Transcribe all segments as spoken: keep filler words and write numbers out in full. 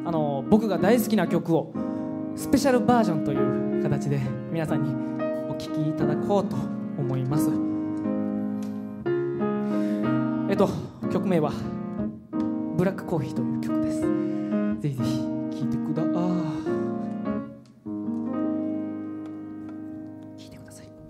あの僕が大好きな曲をスペシャルバージョンという形で皆さんにお聴きいただこうと思います。えっと曲名はブラックコーヒーという曲です。ぜひぜひ聴いてください。聴いてください。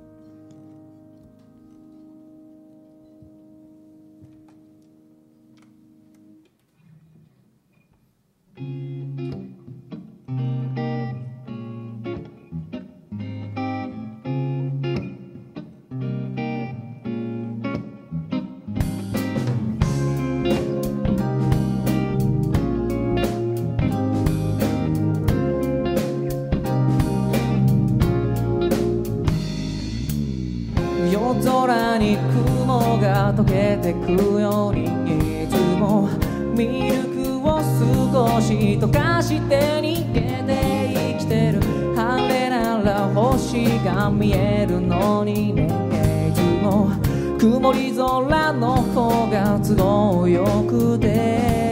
夜空に雲が溶けてくようにいつもミルクを少し溶かして逃げて生きてる。晴れなら星が見えるのにね、いつも曇り空の方が都合よくて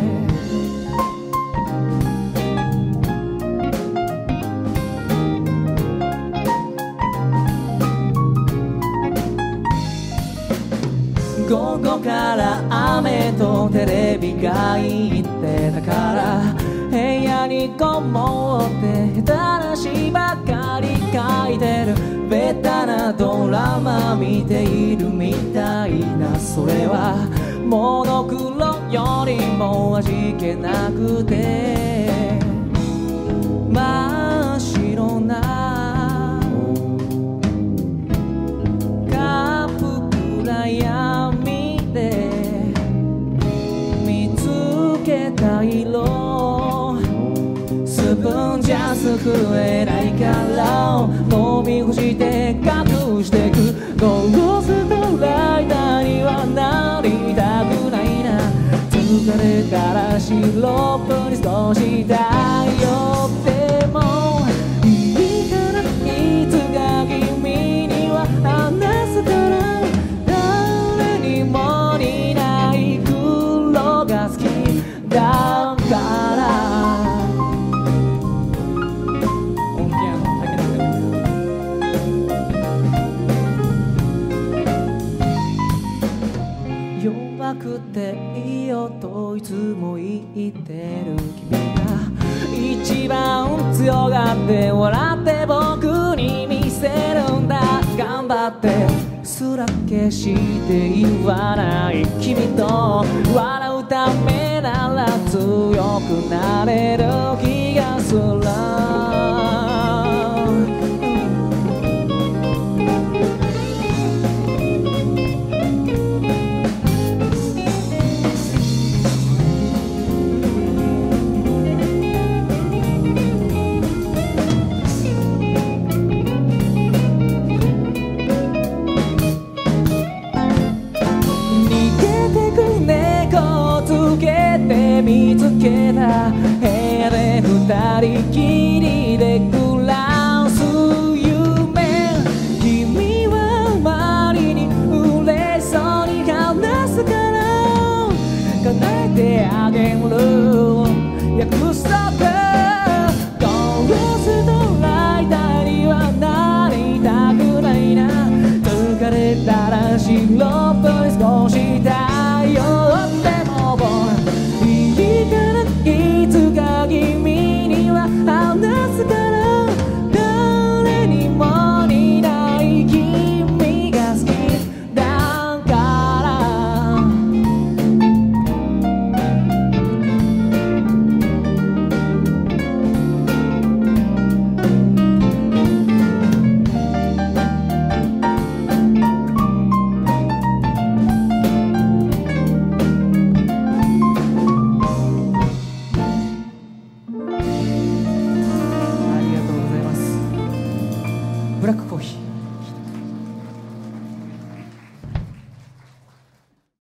午後から雨とテレビが言ってたから部屋にこもって下手な詩ばかり書いてる。ベタなドラマ見ているみたいな、それはモノクロよりも味気なくて真っ白なカップ暗闇で見つけた色、スプーンじゃすくえないから飲み干して隠してく。ゴーストライターにはなりたくないな。疲れたらシロップに少し頼ってもいいから、いつか君には話すから。誰にも似ない黒が好きだから弱くていいよといつも言ってる君が一番強がって笑って僕に見せるんだ。頑張ってすら決して言わない君と笑うためなら強くなれる気がする。見つけた部屋で二人きり